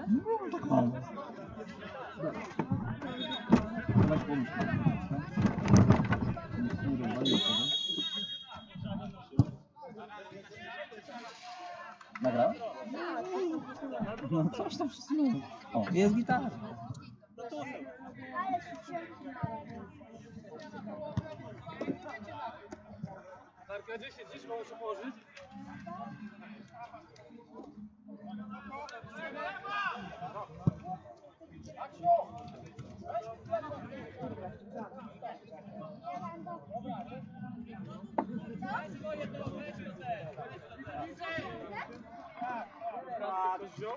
No tak mało. Nagrał? No coś tam wszystko. O, jest gitara. Tarka 10, dziś mogę się położyć? Ktoś wziął?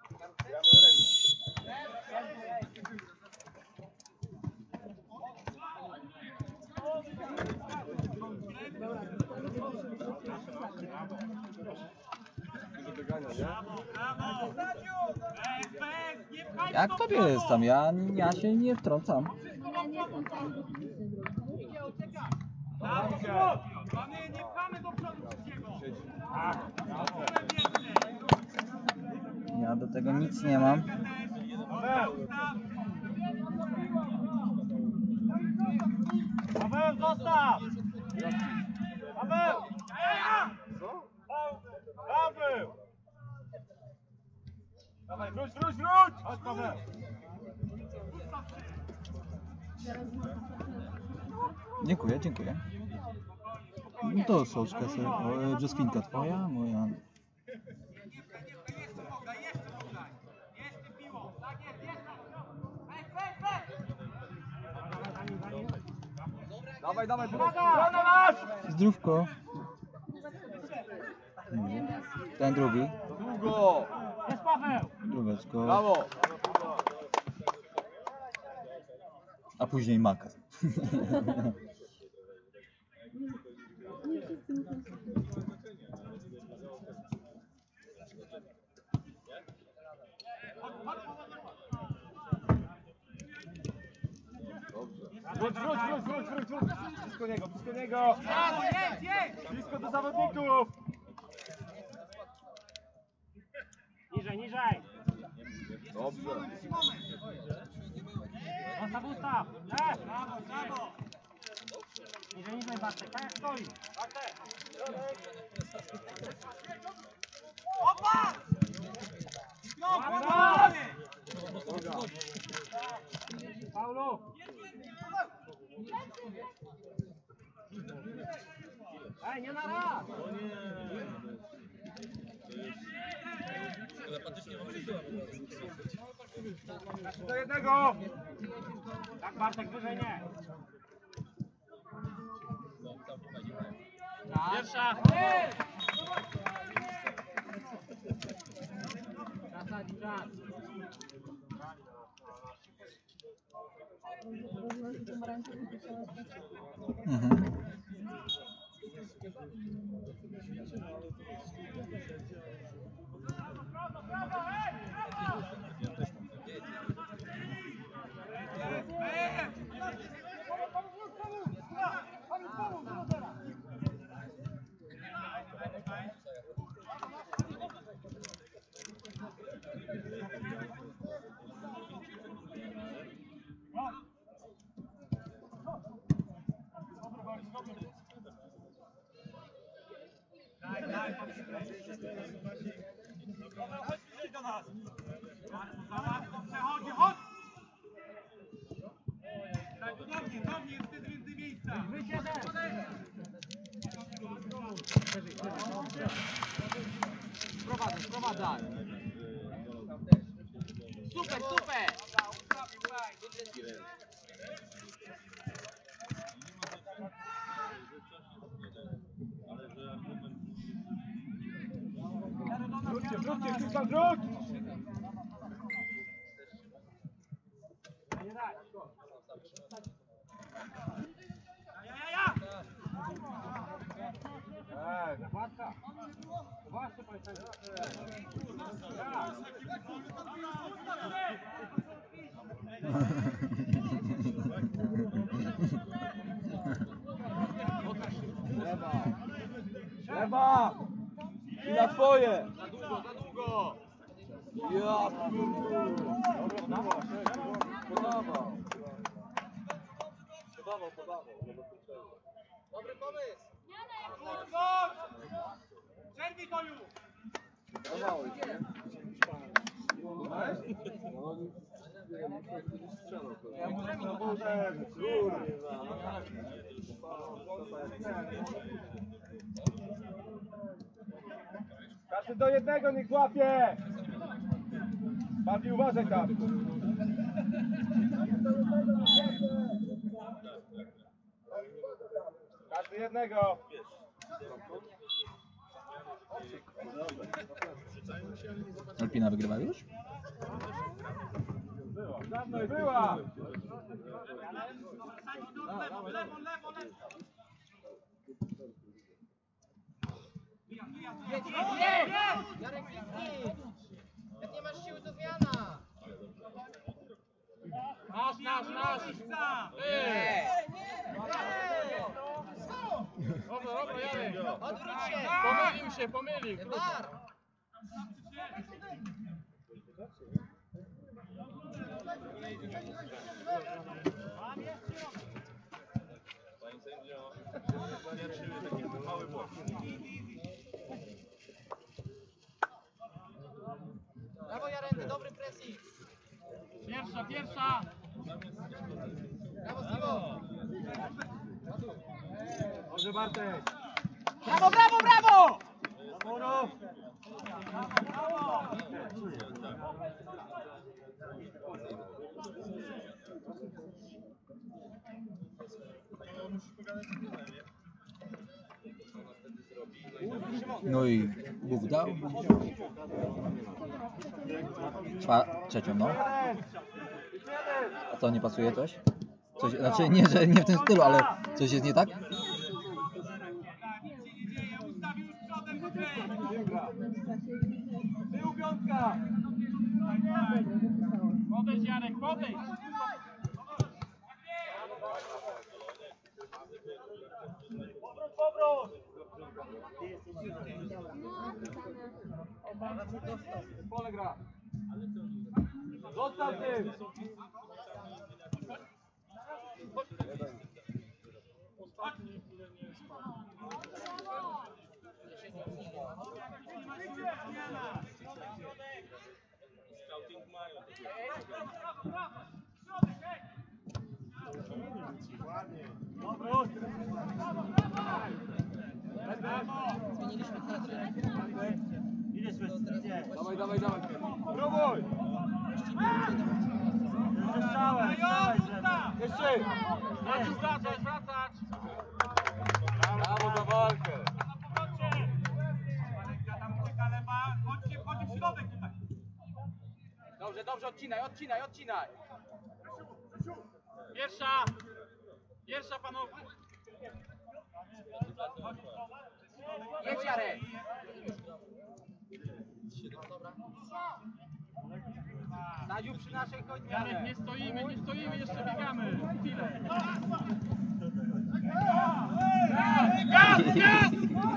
Jak tobie jest tam? Ja się nie wtrącam. Nie pchamy do przodu wszystkiego! Ja do tego nic nie mam. Paweł, zostaw! Paweł! Co? Paweł! Dawaj, wróć! Chodź, Paweł! Dziękuję. No to soczka sobie. Brzoskwinka twoja, moja. Dawaj, strona masz! Zdrówko. Ten drugi. Długo! Jest Paweł! Dróweczko. Brawo! A później maka. Wróć! Blisko niego! Blisko do zawodników! Niżej! Dobrze! Ustaw! Brawo! Niżej, Bartek, tak jak stoi! Bartek! Opa! Paulo! Ej, nie na raz! Do jednego! Tak, Bartek, wyżej nie! Pierwsza! Czas! Chodź do nas! Przechodzi, chodź! Daj tu do mnie, jest wtedy więcej miejsca! Sprowadzaj! Super! Wróćcie, wróć! Nie daj! Ja! Zakładka! Właśnie, Trzeba! I na twoje! Za długo! Dobry pomysł! Przerwij to już! Każdy do jednego niech złapie! Bardziej uważaj tam! Każdy jednego! Alpina wygrywa już? Dawno była! Jarek, kliknij! Jak nie masz siły, to zmiana! Nasz! Dobra, Jarek. Odwróć się! Pomylił. War! Brawo Jarek, dobry pressing! Pierwsza. Brawo Simo! Dobrze Bartek! Brawo! No i Bóg dał. Trzecią, no. A co, nie pasuje coś? Coś? Znaczy nie, że nie w tym stylu, ale coś jest nie tak? Tył piątka! Podejdź Jarek, podejdź. Powrót! Pole gra! Zostaw tym! Dawaj. Próbuj! Zostałem! Jeszcze! Wracać. Brawo za walkę! Chodź w środek tutaj! Dobrze, odcinaj! Pierwsza panowie. Jedź Jarek! Nadziu przy naszej chodźmy! Jarek, nie stoimy, jeszcze biegamy. Chwilę. Gaz!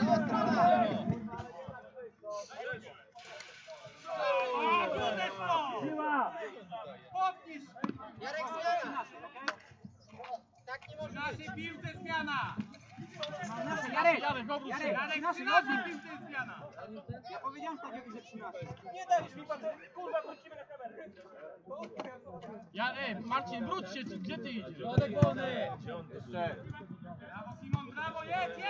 Jarek, zmiana! Tak nie może być! Piłce zmiana! Jarek, obróć się. Przy naszej piłce jest zmiana! Ja powiedziałem tak, że przy naszej. Nie dajesz mi pan, kurwa, wrócimy na kamerę. Marcin, wróć się, gdzie ty idziesz? Jeszcze. Brawo Simon, brawo, jedź!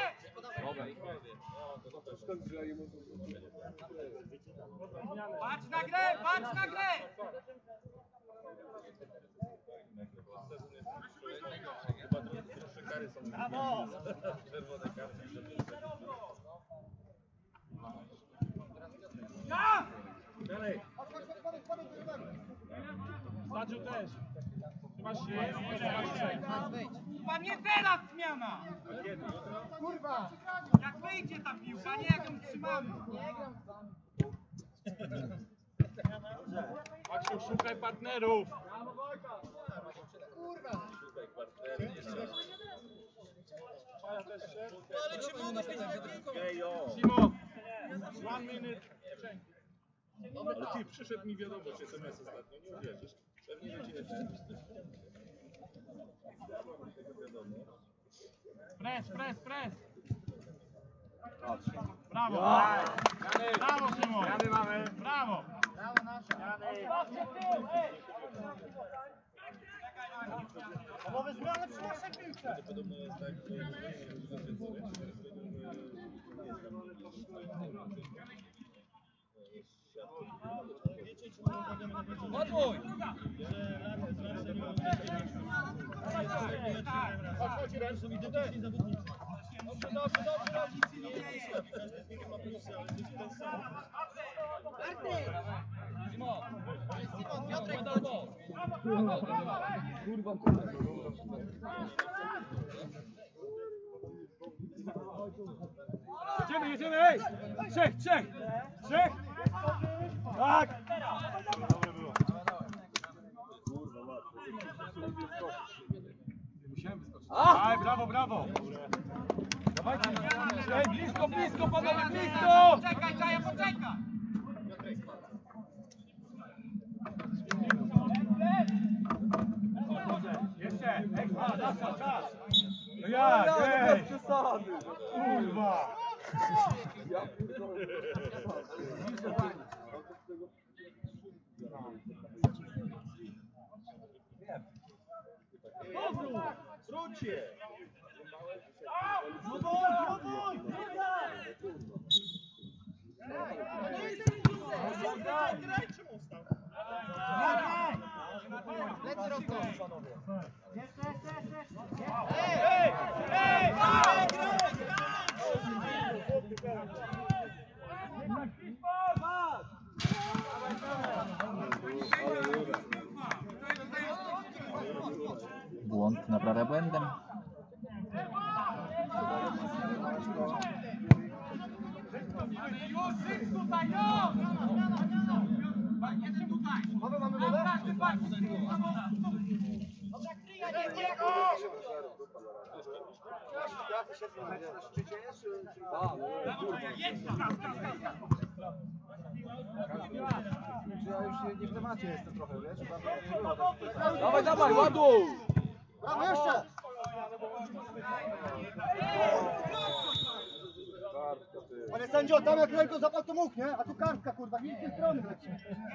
Patrz na grę! Brawo! Stadziu też. Trzymasz się. Pan nie teraz zmiana! Kurwa! Jak wyjdzie ta piłka, nie jak ją trzymamy! Maksiu, szukaj partnerów. Kurwa! Simon, 1 minute. Ale ty, przyszedł mi wiadomość SMS ostatnio, nie uwierzysz. Pewnie do ciebie też. Pres, pres, pres. Brawo. Brawo, Szymon. Brawo. Obowy zmiany przy naszej piłce. Podobno jest tak, Odwój! Jedziemy, jedziemy, ej! Trzech! Tak! Aj, brawo! Dawajcie! Ej, blisko, panowie, blisko! Poczekaj, Czaja, poczekaj! Jeszcze! Ekstra, czas! No jak, ej! Kurwa! Wróćcie! Lecę Rosto! Błąd naprawia błędem. Już tutaj, Jestem tutaj! Mamy wodę? Każdy patrzy! Dobra, kryja, nie! Dawaj, ładuj! Brawo, jeszcze! Panie sędzio, tam jak ręką zapadł to mógł, nie? A tu kartka, kurwa, nie z tej strony leci.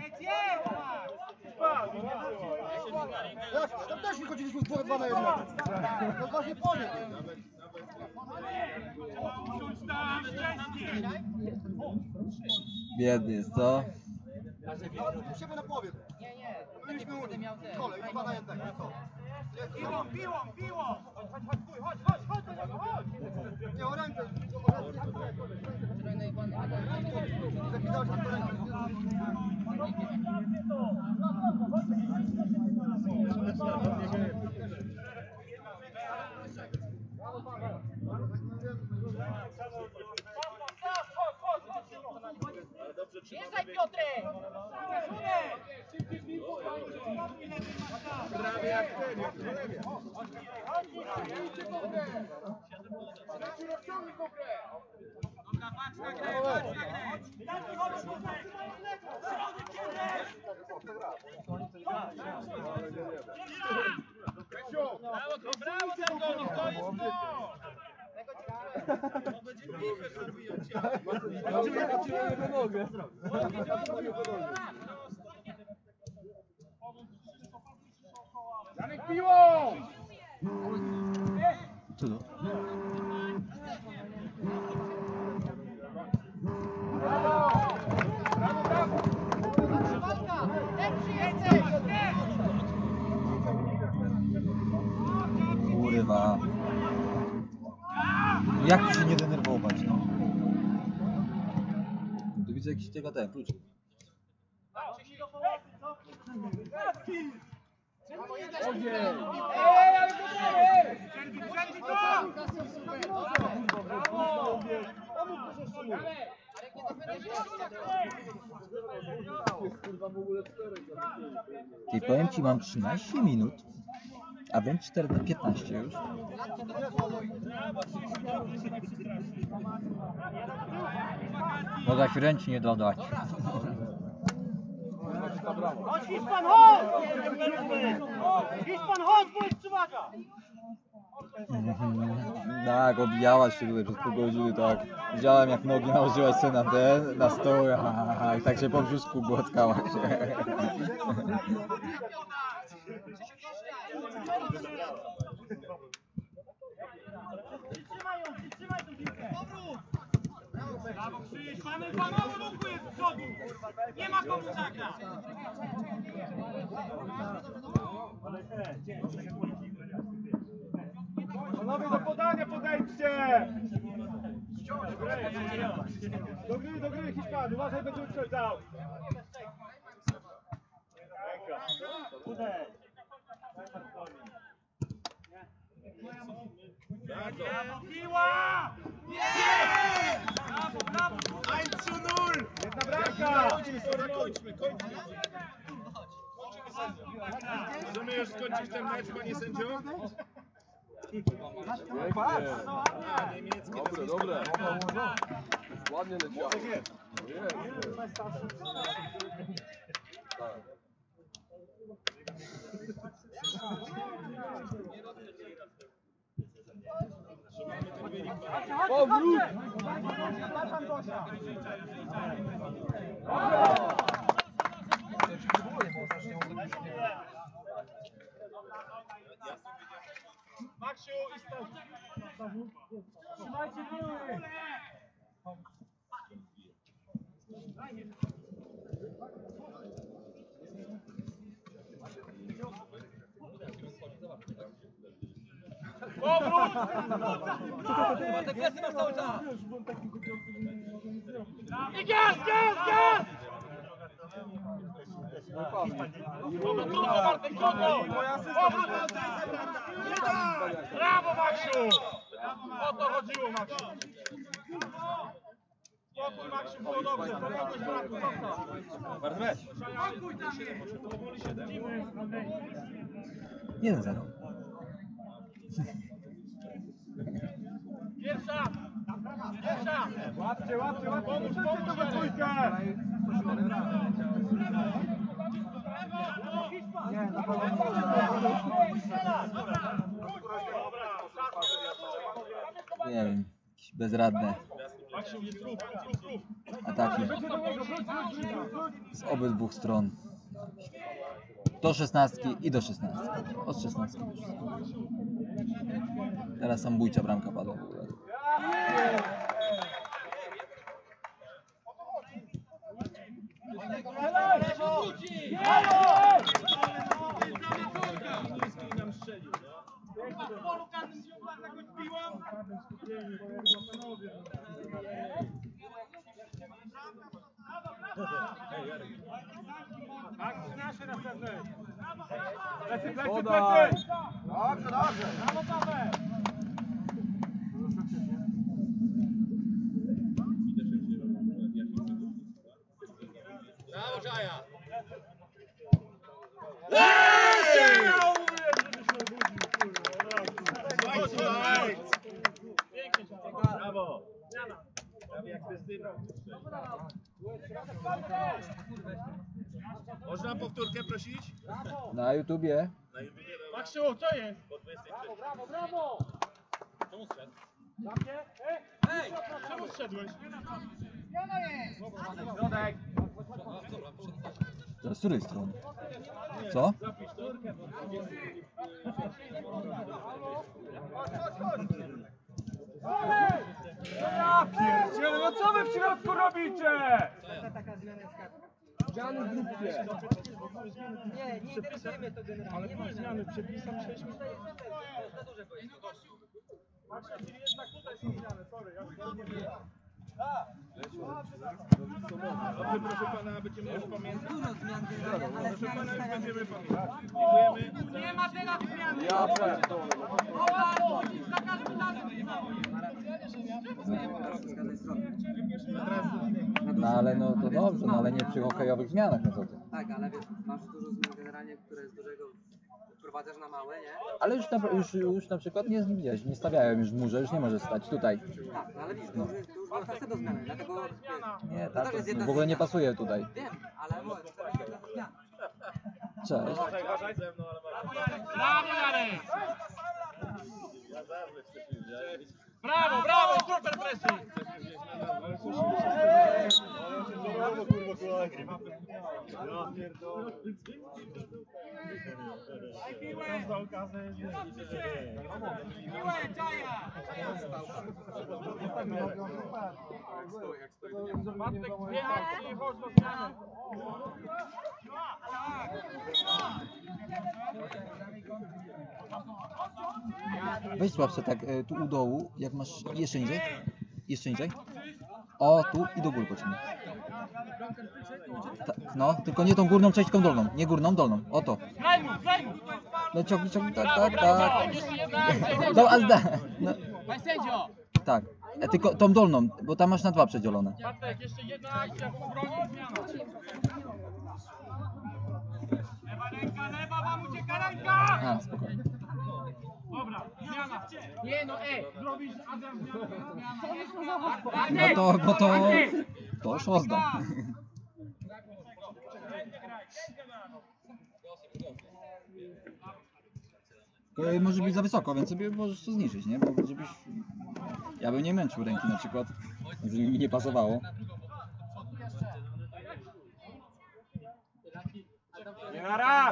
Jak? Tam też nie chodziliśmy w 2 na 1. To właśnie powiem. Biedny jest, co? Musimy na połowie. Nie. Byliśmy u nich. Miał ten. Kole, 2 na 1. Piłą! Chodź! Nie, o rękę. Zapisałeś na to rękę. Wjeżdżaj, Piotrek! Prawie jak ten, jak Jeremia. Janek, piło! Co to? Kurwa. Jak tu się nie denerwować, no? Tu widzę jakiś tego ten klucz. I powiem ci, mam 13 minut, a więc 15 już. Mogę się ręcznie dodać. Chodź Hiszpan, chodź! Hiszpan, chodź, bo jest przewaga! Tak, odbijałaś się tutaj przez pół godziny, tak. Widziałem jak nogi nałożyłaś sobie na stół, i tak się po brzuszku gładkałaś. Przytrzymaj ją, przytrzymaj tą piłkę! Brawo, Krzyś, mamy panowie, ruchu jest z przodu. Nie ma komu zagrać. Panowie, do podania podejdźcie! Do gry Hiszpan, uważaj, będzie uprzedzał! Brawo, piła! Nie! Brawo, brawo! 1:0! Jedna bramka! Kończmy. Możemy już skończyć ten mecz, panie sędzio? A, niemieckie. Dobre. Ładnie leciało. Powrót! Maksiu i stąd. Trzymajcie piły! Powrót! I gaz! Trudno, Bartek, trudno! Powrót! Brawo, Maksiu! O to chodziło, Maksiu! Spokój, Maksiu, było dobrze. Powolność braku, został. Bardzo mecz. Spokój tam jest. 1-0. Pierwsza! Łapcie! Pomóż to we trójkę! Nie wiem, jakieś bezradne Maksiu, jest ruch. ataki z obydwu stron. Do 16 i do 16. Od 16 do 16. Teraz samobójcza bramka padła w ogóle. W polu karnym się ubrać jakąś piłą. Akcji nasze następne! Plecy! Dobrze! Brawo, Paweł! Brawo, Żaja. Brawo. Prawie jak Krystyna. Można powtórkę prosić? Na YouTubie. Na YouTubie. Maksiu, co jest? Po 23. Brawo! Czemu strzedł? Czemu zszedłeś? Środek! Z której strony? Co? Ja pierdzielę, no co wy w środku robicie? Nie interesuje to generalnie. Nie ma zmiany przepisów. Dobrze, proszę pana, będziemy już pamiętać. Dużo zmian generalnie, ale zmiany Już stają będziemy się... pamiętać. Dziękujemy. Nie ma teraz zmiany. Za każdym razem. No ale no to dobrze, no ale nie przy hokejowych zmianach, no co ty. Tak, ale wiesz, masz dużo zmian generalnie, które z dużego wprowadzasz na małe, nie? Ale już na przykład nie widziałeś, nie stawiałem już w murze, już nie możesz stać tutaj. Tak, no ale widzisz, duży łatwa jest do zmiany, dlatego Nie, to tak, też jest to jedna w ogóle nie zmiana. pasuje tutaj. Wiem, ale mówię, to jest jedna zmiana. Cześć. Uważaj ze mną, ale Brawo, Jarek! ja zawsze chcę się wziąć. Brawo, brawo, super pressing! Bartek, dwie akcje i chodź do zmiany. Weź słabsze tak tu u dołu, jak masz jeszcze niżej. Jeszcze niżej. O, tu i do góry pociągnij. Tak, no, tylko nie tą górną część, tylko dolną. Nie górną, dolną. O to. Graj mu! No ciągnij, ciągnij, tak, Brawo, tak, brawo, tak. Bartek, jeszcze jedna akcja. No, ale no, Panie sędzio! tak. Tylko tą dolną, bo tam masz na 2 przedzielone. Bartek, jeszcze jedna akcja, bo obronił zmiana. Lewa ręka, lewa, wam ucieka ręka! A, spokojnie. Dobra, zmiana. Nie no, Zrobisz Adam zmianę. No to, bo to już ozda. Może być za wysoko, więc sobie możesz to zniżyć, nie? Bo żebyś... Ja bym nie męczył ręki na przykład, żeby mi nie pasowało. Nie na raz!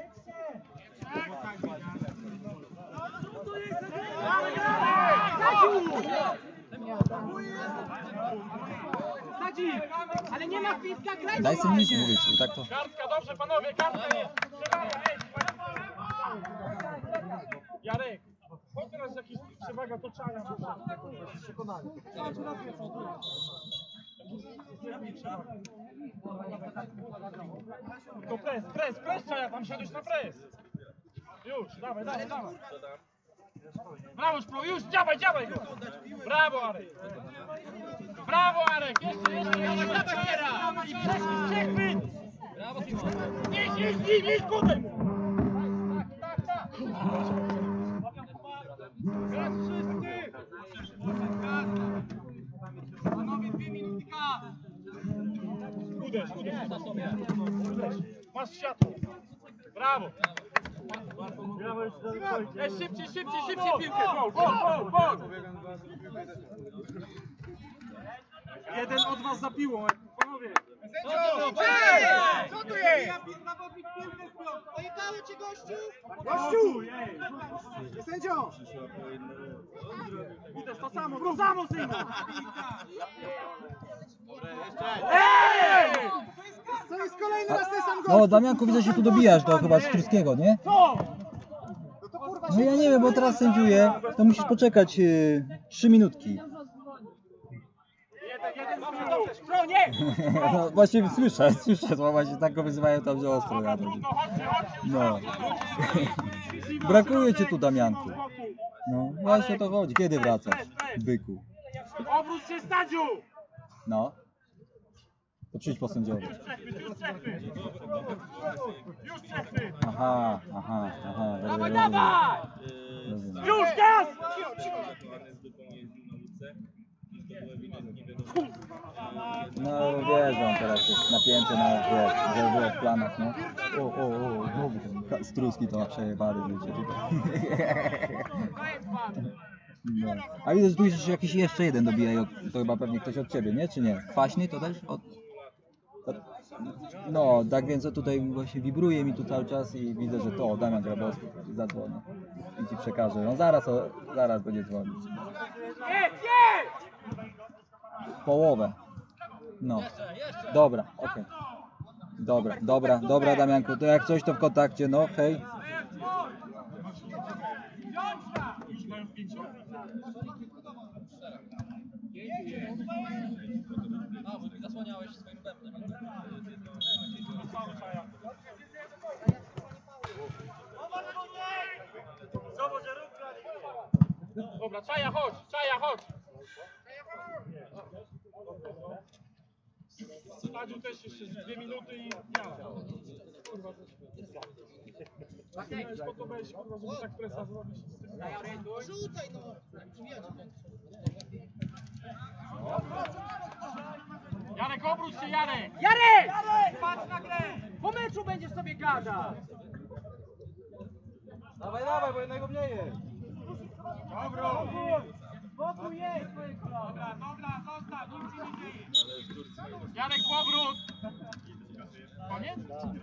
Sadzi! Ale nie ma piska, graj Daj sobie niż mówić i tak to... Kartka, dobrze panowie, kartka jest! Jarek, chodź teraz jakiś przewaga toczania. Przekonanie. To pres, Czaja, tam siadłeś na pres. Już, dawaj. Brawo, Szplu, już, działaj go! Brawo, Arek! Brawo, Arek! Jeszcze, dawaj, i przechwyt! Brawo, Timon! Idź, podaj mu! Tak. Raz wszyscy! Panowie, 2 minuty gaz! Uderz. Masz światło. Brawo! Szybciej piłkę! Gol! Jeden od was za piłą, panowie! Co tu jest? Pojebały cię, gościu! Gościu! Sędzio! Uderz, to samo, synu! To jest kolejny raz ten sam No Damianku, widzę, że się tu dobijasz do chyba Struskiego, nie? Co? No ja nie wiem, bo teraz sędziuję, to musisz poczekać 3 minutki. Jeden dobrze, Szpro, nie! No właśnie słyszę, bo właśnie tak go wyzywają tam, że ostro jadą. No. Brakuje cię tu, Damianku. No, właśnie o to chodzi. Kiedy wracasz, byku? Obróć się, Stadziu! No. To przyjdź po sędziowie. Już przechwyt! Aha. Dawaj! Rozumiem. Już, gaz! No wiesz, że on teraz jest napięty na, że było w planach, no. O, Struski to ma przejebany życie tutaj. No. A widzę, że tu jest jakiś jeszcze jeden dobija, to chyba pewnie ktoś od ciebie, nie? Czy nie? Kwaśny to też? No, tak więc tutaj właśnie wibruje mi tu cały czas i widzę, że to Damian Grabowski zadzwoni i ci przekaże. No zaraz będzie dzwonić. Połowę. No. Dobra, okej. Dobra Damianku, to jak coś to w kontakcie, no hej. Zasłaniałeś swoim bębnem. Dobra, Czaja, chodź! Stadziu też jeszcze 2 minuty i ja. Spokojnie, kurwa, żeby tak presa zrobić. Rzucaj no! Jarek, obróć się, Jarek! Jarek! Patrz na grę! Po meczu będziesz sobie gadał! Dawaj, dawaj, bo jednego mniej jest. Dobra! Spokój jest! Dobra, zostaw, nic się nie dzieje. Jarek, powrót! Koniec?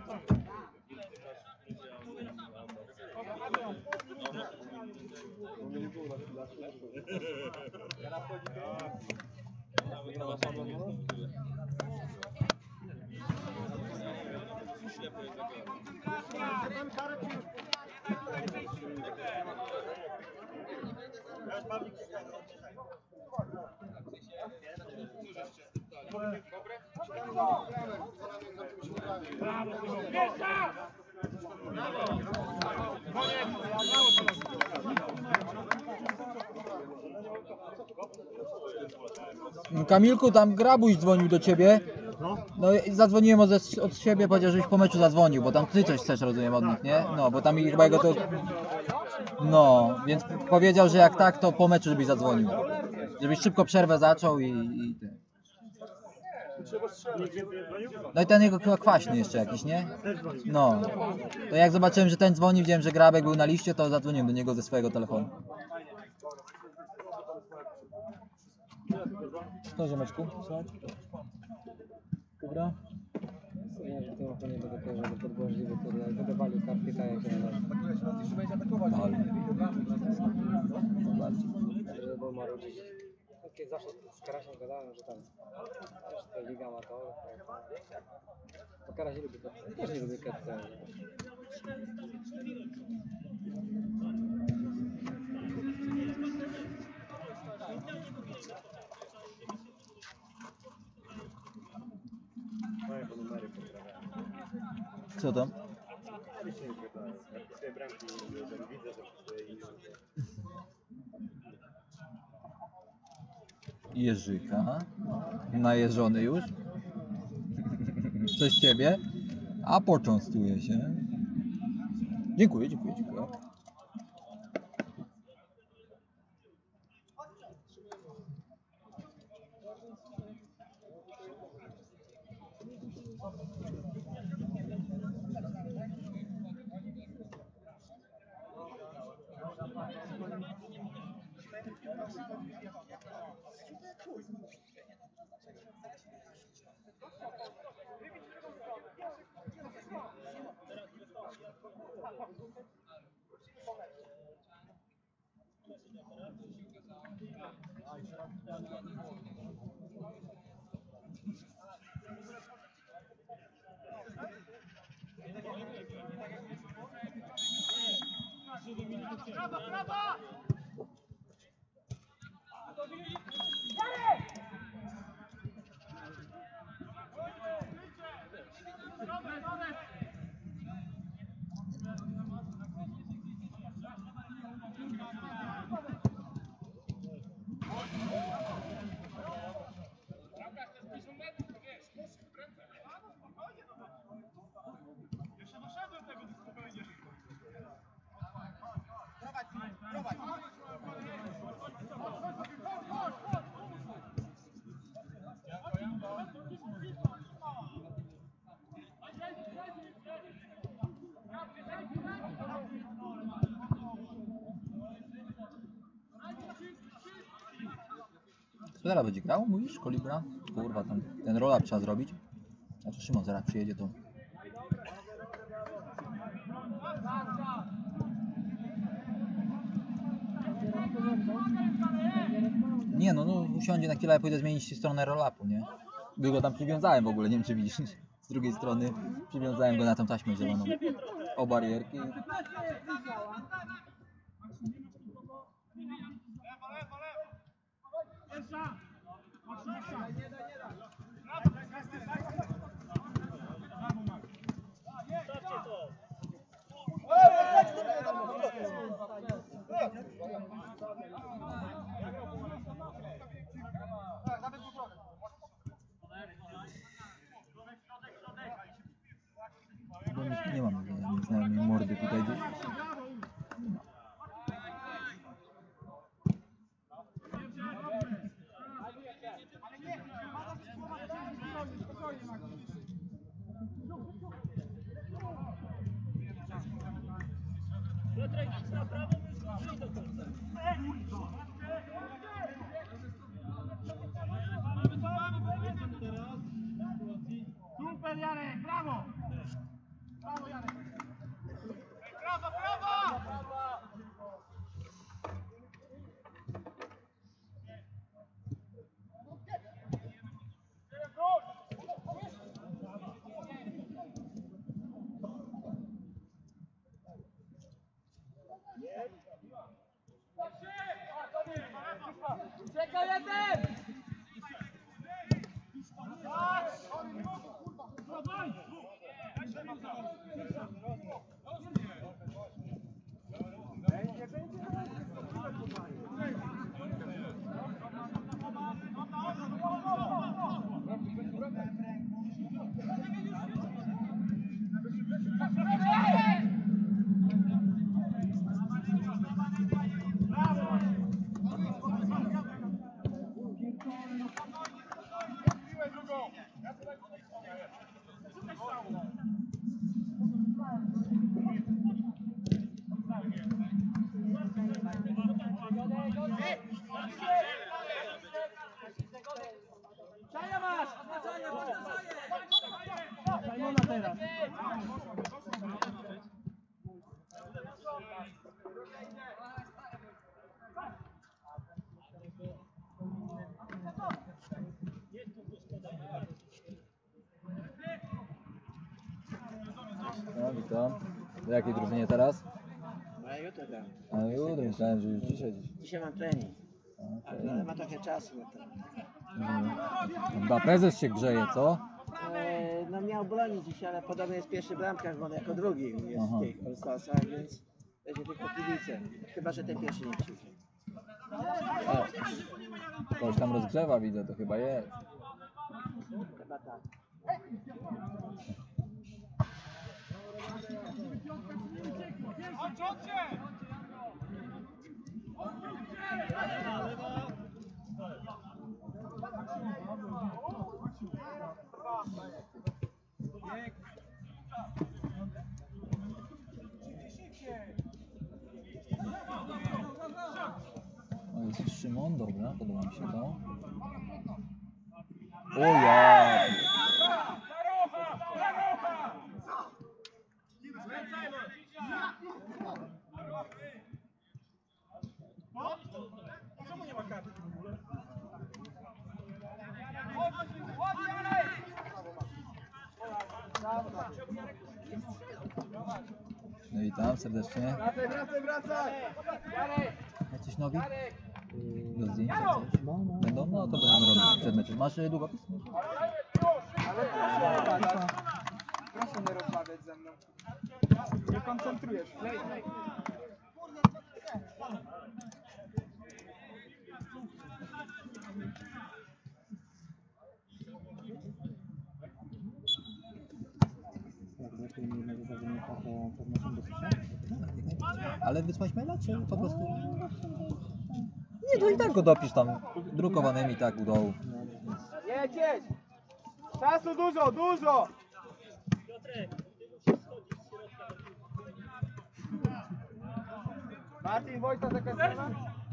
Pierwsza! Kamilku, tam Grabuś dzwonił do ciebie. No i zadzwoniłem od siebie, powiedział, żebyś po meczu zadzwonił, bo tam ty coś chcesz, rozumiem, od nich, nie? No, bo tam chyba jego to... No, więc powiedział, że jak tak, to po meczu żebyś zadzwonił. Żebyś szybko przerwę zaczął i ty. No i ten jego chyba kwaśny jeszcze jakiś, nie? No. To jak zobaczyłem, że ten dzwoni, widziałem, że Grabek był na liście, to zadzwoniłem do niego ze swojego telefonu. Co, ziomeczku? Co? Dobra? Nie, że to nie będę kojarzył, że podgłośliwy, kurde, wydawali kartki tak jak ja bo ma rodzić. Takie zawsze z Karasiem gadałem, że tam też ta liga ma to. To Karaś nie lubi to. Też nie lubię kartki. Co tam? Jerzyka. Najeżony już. Przez ciebie. A poczęstuję się. Dziękuję, dziękuję, dziękuję. Co teraz będzie grał? Mówisz? Kolibra? Kurwa, tam ten roll-up trzeba zrobić. A to Szymon zaraz przyjedzie, to... Nie no, usiądzie na chwilę, ja pójdę zmienić stronę roll-upu, nie? By go tam przywiązałem w ogóle, nie wiem czy widzisz. Z drugiej strony przywiązałem go na tą taśmę zieloną. O barierki. Nie mam znajomej mordy tutaj. Super Jarek, brawo! Brawo Jarek! Brawo, brawo! Czekaj jeden! Czaja masz! Czaja, masz na czaję! Simona teraz. No, witam. Do jakiej drużynie teraz? No ja jutro gram. A jutro, myślałem, że już dzisiaj gdzieś. Dzisiaj mam trening, Okej. ale ma trochę czasu na to. Chyba prezes się grzeje, co? No miał bronić dzisiaj, ale podobno jest pierwszy bramkarz, bo on jako drugi jest Aha. w tych All-Starsach, więc będzie tylko kibice. Chyba, że ten pierwszy nie przyjdzie. Ktoś tam rozgrzewa, widzę, to chyba jest. Chyba tak. O, jest Szymon, dobra, podoba mi się to. O ja! No i tam serdecznie. Wracaj! Jacyś nowi? Do zdjęcia coś? Będą? No to będziemy robić przed meczem. Masz długopis? Proszę nie rozmawiać ze mną. Nie koncentrujesz. Ale wysłać maila, czy po prostu? Nie, to i tak go dopisz tam drukowanymi tak u dołu. Jedź, jedź! Czasu dużo, dużo! Martin, Wojta, taka strona?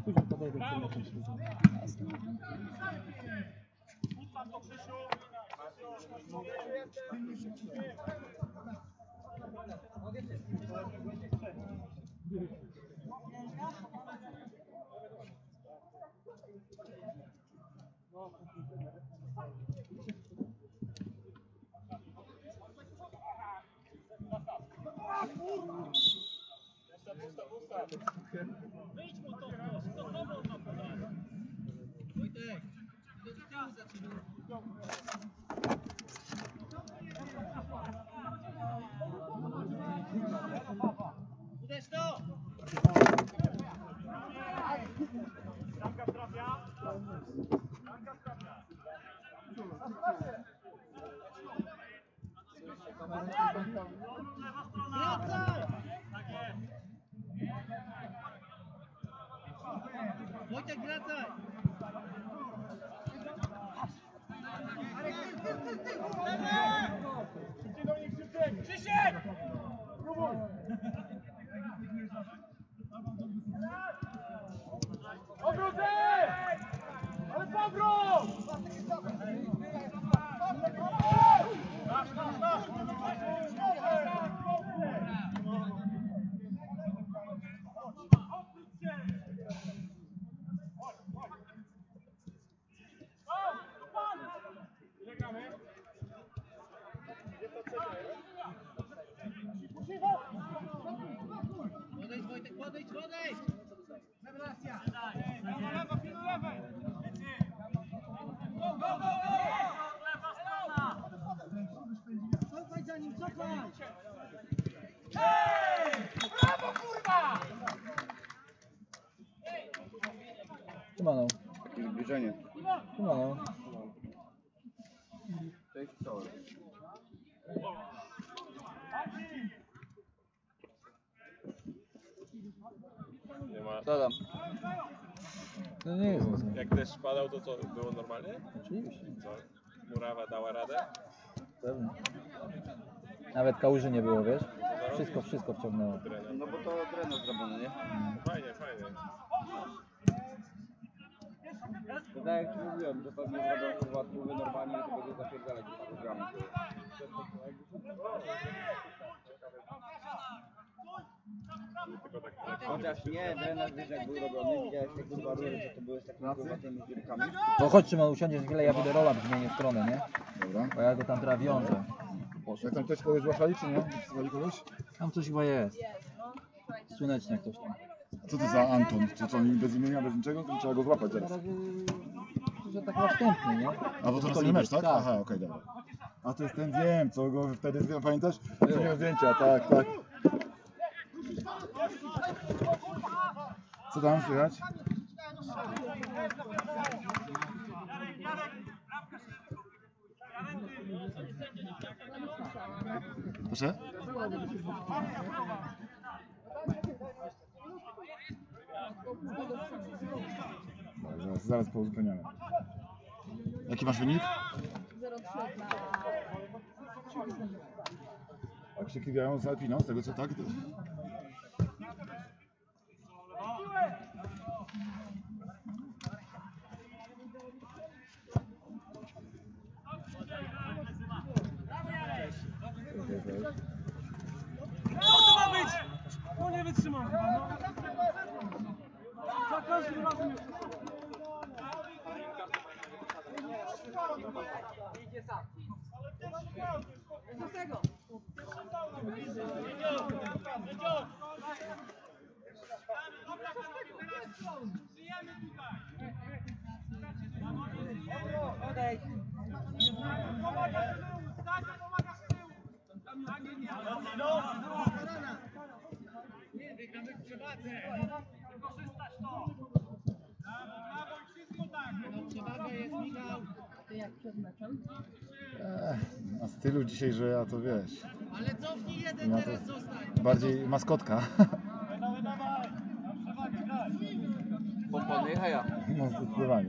Wojtek, wracaj! Krzysiek! Próbuj! Siemano. Takie zbliżenie. Siemano. Cześć, czołem. Nie ma. Co tam? To nie jest mocno. Jak deszcz padał, to co? Było normalnie? Oczywiście. Co? Murawa dała radę? Pewnie. Nawet kałuży nie było, wiesz? Wszystko wciągnęło. No bo to dreno zrobione, nie? Fajnie, fajnie. To tak jak ci mówiłem, że pewnie zrobią kurwa trójwy normalnie, to będą zapierdalać do programu. Chociaż nie, drenaż wiesz jak był robiony, widziałeś te kurwa rury, że to były z takimi kurwa tymi dziurkami. To chodź Szymon, usiądziesz chwilę, ja będę rola zmienię stronę, nie? Dobra. Bo ja go tam teraz wiążę. Jak tam ktoś kogoś złapali, czy nie? Złapali kogoś? Tam coś chyba jest. Słoneczny ktoś tam. A co to za Anton? Co oni bez imienia, bez niczego? To trzeba go złapać Na teraz. razie, że tak na wstępnie, nie? A bo to następny mecz, tak? Aha, okej, dobra. A to jest ten, wiem, co go wtedy, pamiętasz? Co miał zdjęcia, tak, tak. Co tam słychać? Proszę? Zaraz pouzupełniamy. Jaki masz wynik? 0,3. Tak się kiwają z Alpiną, z tego co tak? Co to ma być? No nie wytrzymam chyba, no. Za każdym razem jest to samo. Na stylu dzisiaj, że ja to wiesz. Ale cofnij jeden ja teraz zostań. Bardziej maskotka. Pompony heja. No zdecydowanie.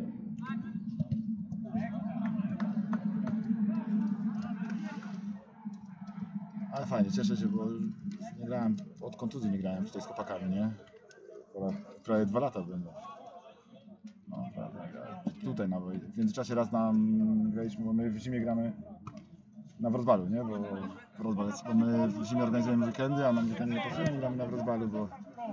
Ale fajnie, cieszę się, bo nie grałem, od kontuzji nie grałem tutaj z chłopakami, nie? Prawie 2 lata będą. No, tutaj nawet. W międzyczasie raz graliśmy, bo my w zimie gramy na Wrocławiu, nie? Bo my w zimie organizujemy weekendy, a nam weekendy nie pasuje, gramy na Wrocławiu, bo...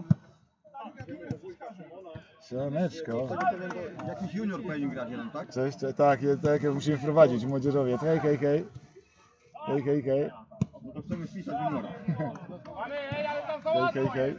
Siemaneczko. Jakiś junior powinien grać jeden, tak? Cześć, tak, tak musimy wprowadzić młodzieżowiec. Hej, hej, hej. Hej, hej, hej. No to chcemy wpisać juniora. Hej, hej, hej.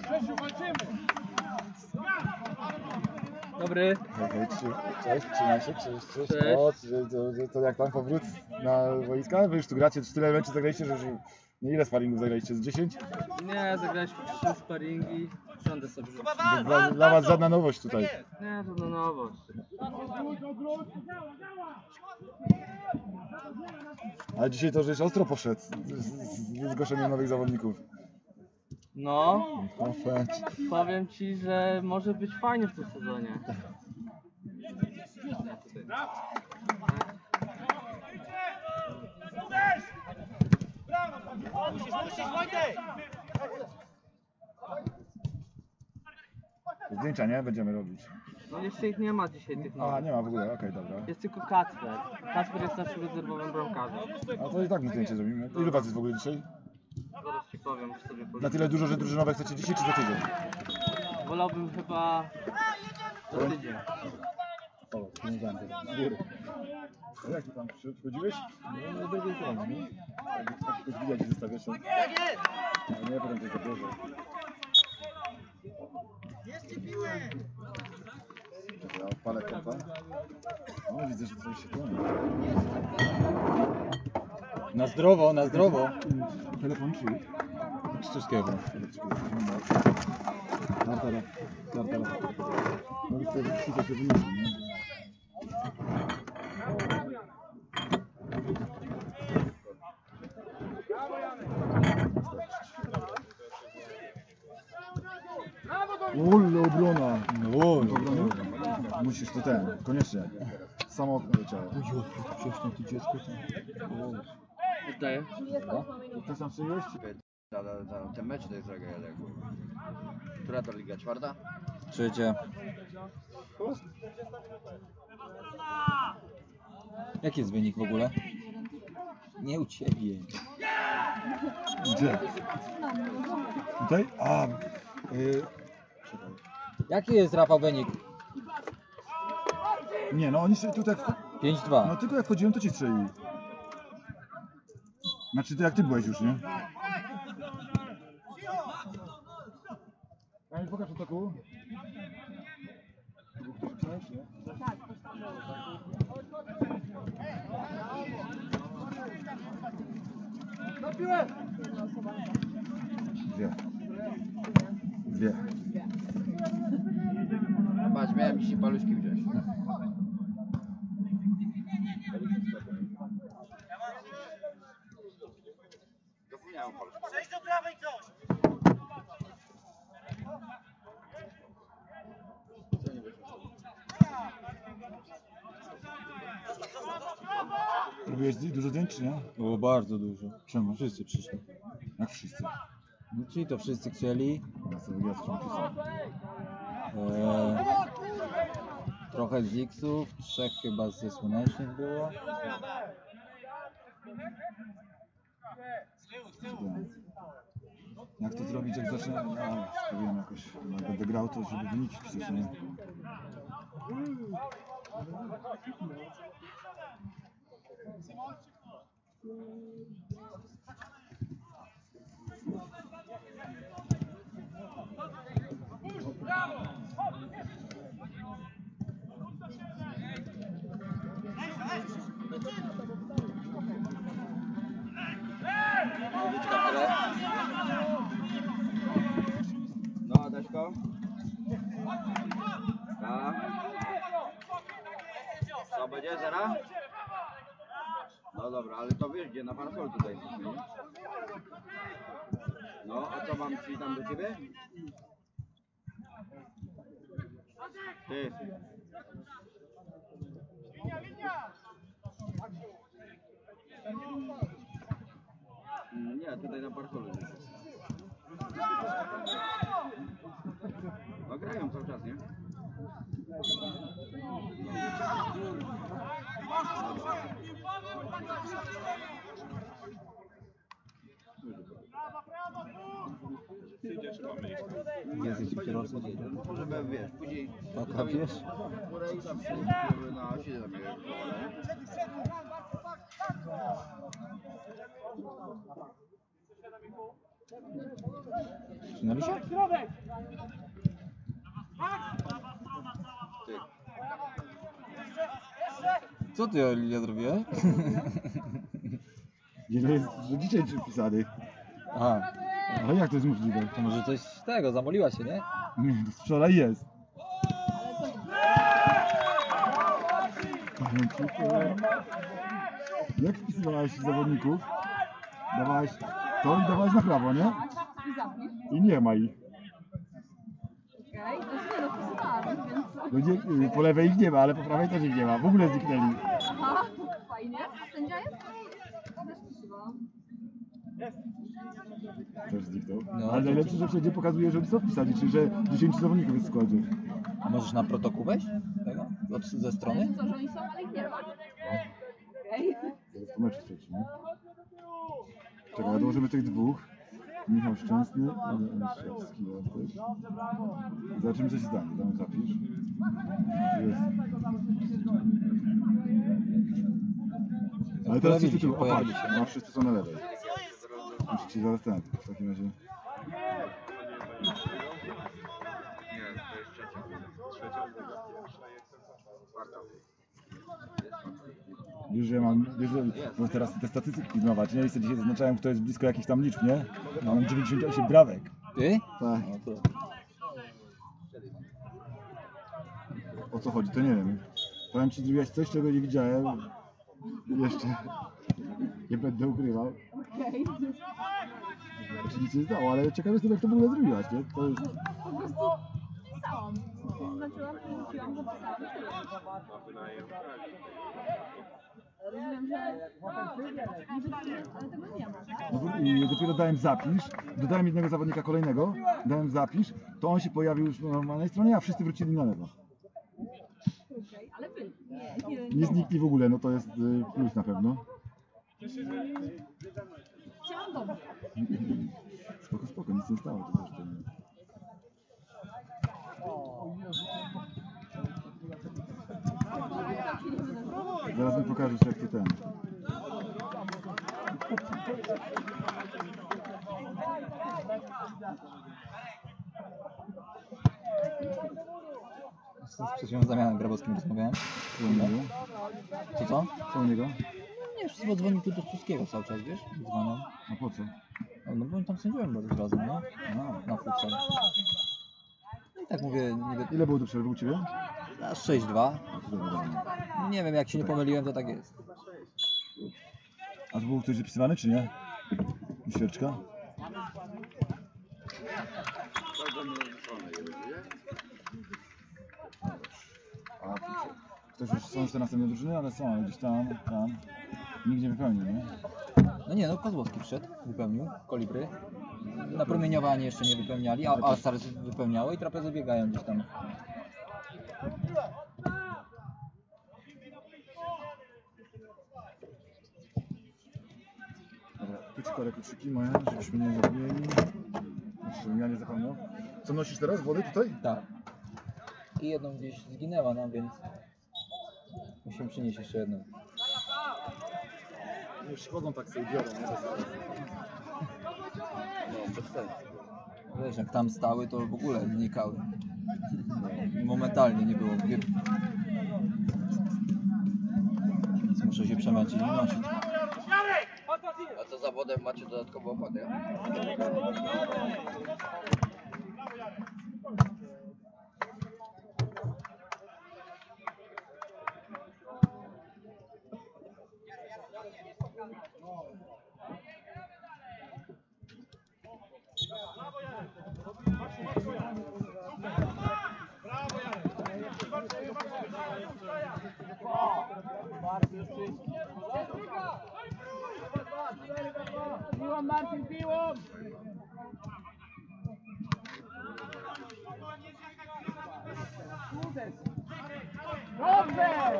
Dobry. Hej, hej, cześć, trzymaj się, cześć. O, to jak tam powrót na wojska? Wy już tu gracie, tyle meczów zagraliście, że już... Nie, ile sparingów zagraliście? Z 10? Nie, zagraliśmy 3 sparingi. Siądę sobie. Dla was żadna nowość tutaj. Nie, żadna nowość. Ale dzisiaj to żeś ostro poszedł z zgłoszeniem nowych zawodników. No, No fajnie. powiem ci, że może być fajnie w tym sezonie. Musisz, Wojtek! Zdjęcia, nie? Będziemy robić. No jeszcze ich nie ma dzisiaj tych A, nowych. nie ma w ogóle, okej, dobra. Jest tylko Kacper. Kacper jest naszym rezerwowym bramkarzem. A to i tak mu zdjęcie zrobimy. Ilu was jest w ogóle dzisiaj? Zaraz ci powiem, muszę sobie Na policzyć. tyle dużo, że drużynowe chcecie dzisiaj, czy za tydzień? Wolałbym chyba za tydzień. O, pieniądze. A jak ty tam wchodziłeś? No, do drugiej strony, nie? Tak tylko widać, że zostawiasz. Ale nie, potem coś zabierze. Ja odpalę kompa. O, widzę, że coś się tłumi. Na zdrowo, na zdrowo. Telefon Stuskiego. Kartera. No to się wyniki, nie? Ulle, obrona! No, Musisz to koniecznie. Samo leciało. przecież to dziecko Oddaję. Chcesz tam przyjść? Ten mecz to jest tragedia. Która to liga? Czwarta? Trzecia. Jaki jest wynik w ogóle? Nie u ciebie. Gdzie? Tutaj? A, czekaj. Jaki jest, Rafał, wynik? Nie, no oni się tutaj... 5-2. No tylko jak chodziłem, to ci strzelili. Znaczy to jak ty byłeś już, nie? Kamil, pokaż ataku. Dwie. Patrz, miałem dzisiaj paluszki wziąć. Zapomniałem paluszki. Przejdź do prawej coś! Robiłeś dużo zdjęć, czy nie? Było bardzo dużo. Czemu? Wszyscy przyszli. Jak wszyscy. No czyli to wszyscy chcieli. Ja sobie wyjaśniam, czy są. Trochę z X-ów, 3 chyba ze Słonecznych było. Jak to zrobić, jak zacznę? A, spróbuję jakoś. Jak będę grał, to żeby wyniki pisać, nie? No, Adaśko? Tak. Co będzie, zera? No dobra, ale to wiesz gdzie, na parasol tutaj jesteśmy, nie? No, a co mam przyjść tam do ciebie? Ty. Nie, tutaj na parasolu jesteśmy. No grają cały czas, nie? Jest jakiś kierowca. Żeby wiesz, później Taka wiesz? górę i tam żeby na siedzę tam je. Na lisie? Ty. Co ty, Oliwia, zrobiłeś? Ile jest dzisiaj przypisanych? Aha, Ale jak to jest możliwe? to może coś z tego, zamoliła się, nie? Nie, to wczoraj jest. Jak wpisywałeś zawodników? Dawałeś to i dawałeś na prawo, nie? I nie ma ich. Okej, to się nie dopisywałam, więc... No nie, po lewej ich nie ma, ale po prawej też ich nie ma. W ogóle zniknęli. Aha, fajnie. A sędzia jest? Też wpisywałam. Też zniknął. No, Ale to najlepsze, że wszędzie pokazuje, że oni są wpisani, czyli że 10 zawodników jest w składzie. A możesz na protokół wejść? Tego? Ze strony? Co, że oni są, ale ich nie ma? Okej. To jest po meczu trzeci, nie? Czekaj, dołożymy tych dwóch. Michał Szczęsny, Olszewski, też. Zobaczymy, co się stanie. Damy zapisz. Jest. Ale teraz wszyscy tu, o patrz, no wszyscy są na lewej. Muszę ci zaraz ten, w takim razie. Nie, to jest trzecia. Trzecia, druga, pierwsza i czwarta. Wiesz, że bo teraz te statystyki pilnować, nie? I sobie dzisiaj zaznaczałem, kto jest blisko jakichś tam liczb, nie? Mam 98 brawek. Ty? Tak. No to... O co chodzi, to nie wiem. Powiem ci, zrobiłaś coś, czego nie widziałem. Jeszcze. Nie będę ukrywał. Znaczy nic nie zdało, ale ciekawe jestem, jak to w ogóle zrobiłaś, nie? To jest... Po prostu pisałam. Zaznaczyłam, wróciłam, zapisałam. Rozumiem, że... Ale tego nie ma, tak? No bo i dopiero dałem zapisz, dodałem jednego zawodnika kolejnego, dałem zapisz, to on się pojawił już na normalnej stronie, a wszyscy wrócili na lewo. Okej, ale wy. Nie znikli w ogóle, no to jest plus na pewno. Chciałam dobrze. Spoko, nic nie stało. To zresztą. Zaraz mi pokażesz, jak to ten. Przed chwilą z Damianem Grabowskim rozmawiałem. Co? Co u niego? Nie, wszystko dzwoni tu do Czuskiego cały czas, wiesz? Dzwonią. A po co? No bo oni tam sędziują bardzo razem, nie? Na futsal. No i tak mówię, niby... Ile było do przerwy u Ciebie? Na 6-2. Nie wiem, jak się nie pomyliłem, to tak jest. A to był ktoś zapisywany, czy nie? Świeczka? A ktoś już są jeszcze następne drużyny, ale są, ale gdzieś tam. Nikt nie wypełnił, nie? No nie, no Kozłowski wszedł, wypełnił, Kolibry. Na promieniowanie jeszcze nie wypełniali, a Stars wypełniało i trapezy biegają gdzieś tam. Dobra, kluczyko, kluczyki moje, żebyśmy nie zapomnieli. Żebym ja nie zapomniał. Co nosisz teraz? Wody tutaj? Tak. I jedną gdzieś zginęła nam, więc musimy przynieść jeszcze jedną. Nie przychodzą tak sobie biorą, nie? No, bez sensu. Wiesz, jak tam stały, to w ogóle znikały. Momentalnie nie było. Więc muszę się przemęczyć i nosić. A co zawodem macie dodatkowo opłatę? Piłą, Marcin, piłą! Dobrze!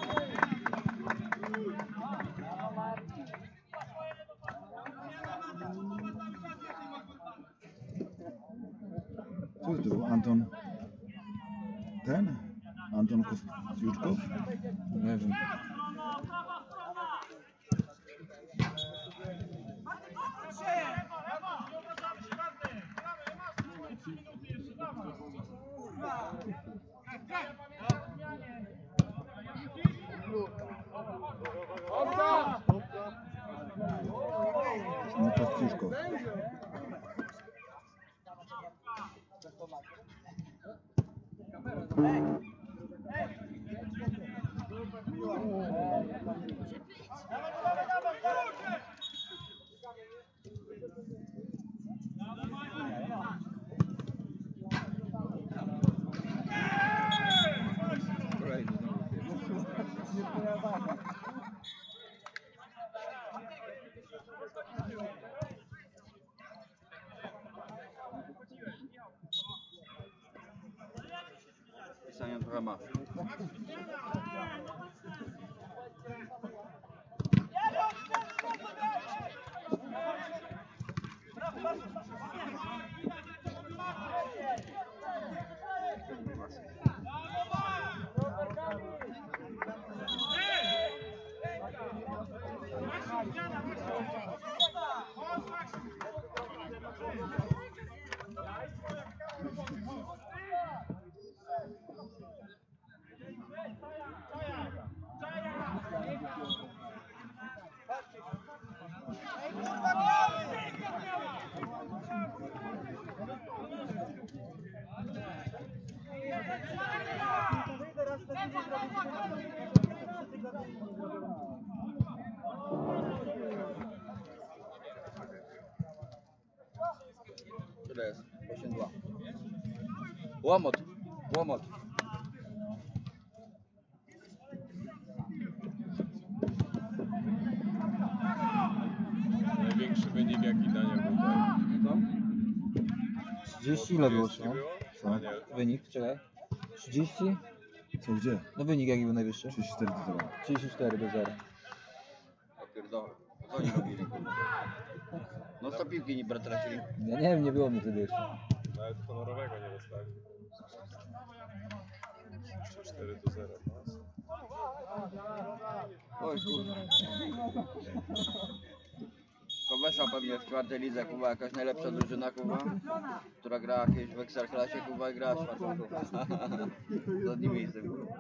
Co to był? Anton? Ten? Anton Kostiuczkow? Nie wiem. No Kostiuszkow. Pisania trochę ma. Ile jest? 8-2. Łomot. Łomot. Największy wynik jaki Daniel był tutaj. 30 ile było? 30 było? Co? Daniel. Wynik, czekaj. 30? Co, gdzie? No wynik jaki był najwyższy? 34 do 0. 34 do 0. Ja pierdolę. Co oni robili, kurwa? No 100 piłki nie tracili. Ja nie wiem, nie było mnie wtedy jeszcze. Nawet honorowego nie dostali. 4 do 0. Oj kurwa. Kowesza pewnie w czwartej lidze, kurwa, jakaś najlepsza drużyna, kurwa, która gra jakieś w Ekstraklasie, kurwa, i gra w czwartą, kurwa. Z одним miejscem, kurwa.